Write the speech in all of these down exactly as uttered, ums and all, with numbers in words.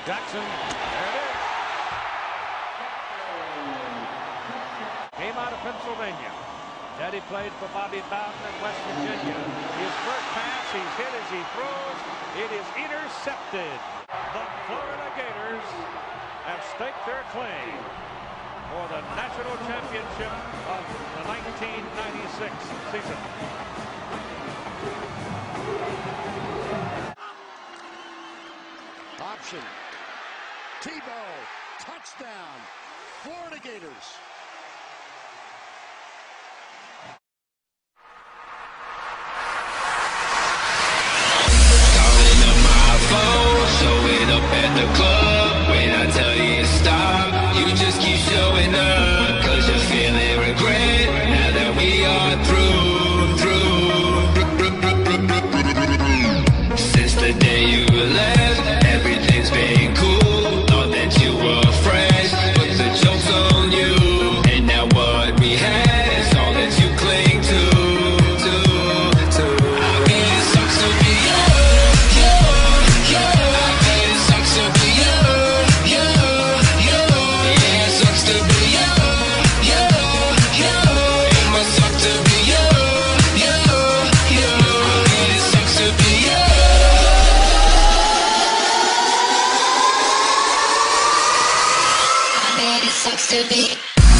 Jackson, there it is. Came out of Pennsylvania. Daddy played for Bobby Bowden in West Virginia. His first pass, he's hit as he throws. It is intercepted. The Florida Gators have staked their claim for the national championship of the nineteen ninety-six season. Option. Tebow. Touchdown. Florida Gators. Calling up my phone, show it up at the club. When I tell you to stop, you just keep showing up. Cause you're feeling regret now that we are through, through. Since the day you left, everything's been cool. Thought that you were fresh, but the joke's on you. And now what we had is all that you cling to, to, to. I mean, it sucks to be you, you, you. I mean, it sucks to be you, you, you. Yeah, it sucks to be you, you, you. It must suck to be you, you, you. I mean, it sucks to be you. It sucks to be.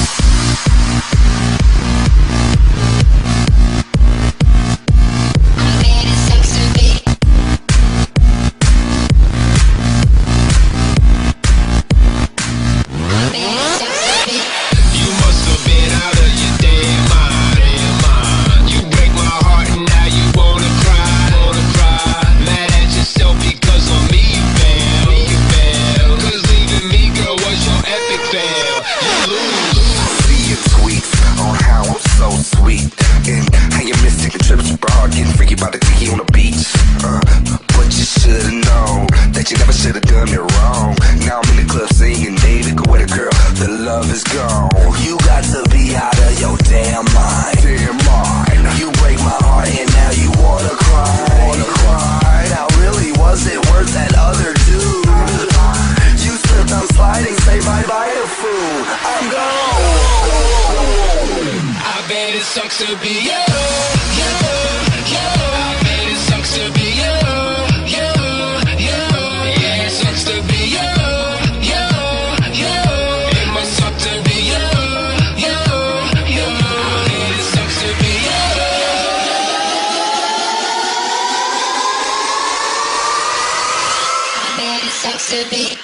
It sucks to be you, you, you. I bet it sucks to be you, you, you. Yeah, it sucks to be you, you, you. It must suck to be you, you, you. I bet it sucks to be you. I bet it sucks to be.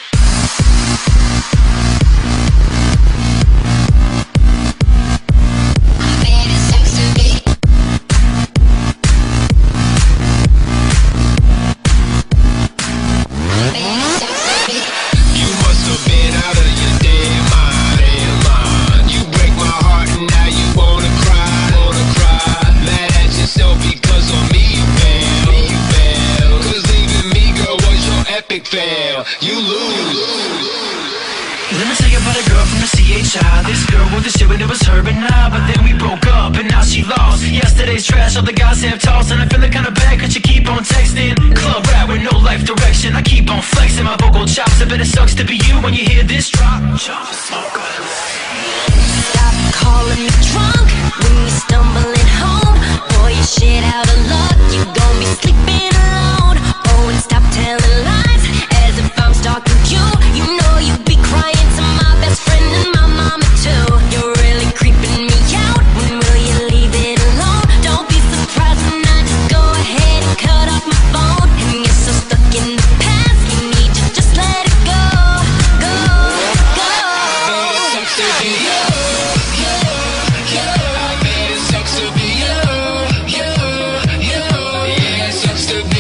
Fail, you lose. Let me tell you about a girl from the C H I. This girl wore the shit when it was her and I. But then we broke up and now she lost. Yesterday's trash, all the guys have tossed. And I feeling kinda bad cause you keep on texting. Club rap with no life direction. I keep on flexing my vocal chops. I bet it sucks to be you when you hear this drop. Stop calling me drunk when you're stumbling home. Boy, you shit out of luck. You gon' be sleeping alone. Oh, and stop telling lies as if I'm stalking you. You know you be crying to my best friend and my mama too. You're really creeping me out. When will you leave it alone? Don't be surprised when I just go ahead and cut off my phone. And you're so stuck in the past, you need to just let it go, go, go. It sucks to be you, you, you. I bet it sucks to be you, you, you. Yeah, it sucks to be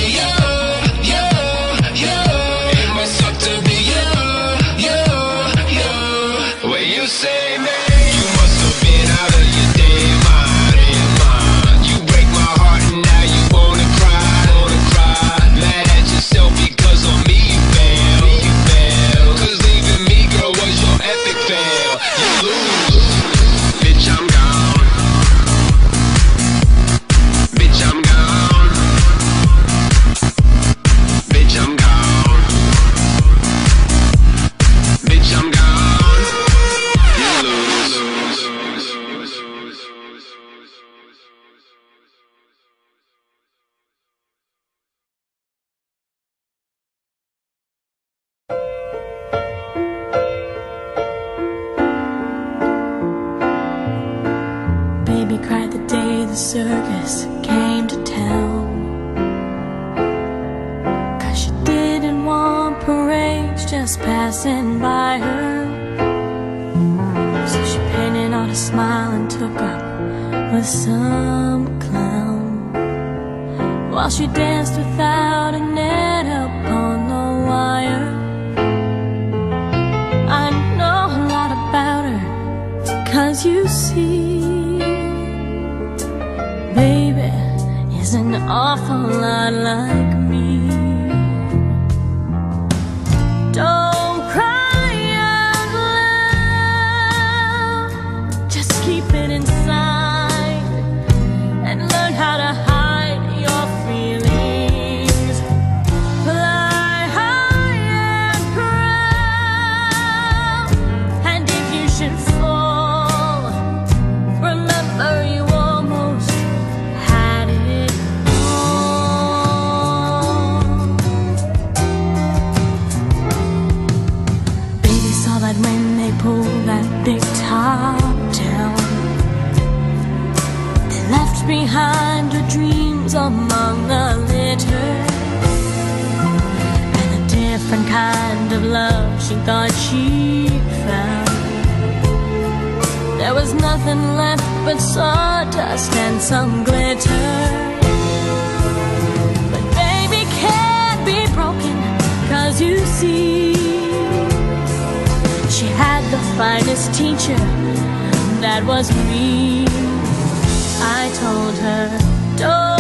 the circus came to town, 'cause she didn't want parades just passing by her. So she painted on a smile and took up with some clown, while she danced without a net upon the wire. I know a lot about her, 'cause you see, baby is an awful lot like me. Don't cry out loud, just keep it inside and learn how to hide your feelings. Fly high and proud, and if you should fall, remember you almost had it all. Baby saw that when they pulled that big top down, they left behind her dreams among the litter, and a different kind of love she thought she found. There was nothing left but sawdust and some glitter. But baby can't be broken, 'cause you see, she had the finest teacher, that was me. I told her, don't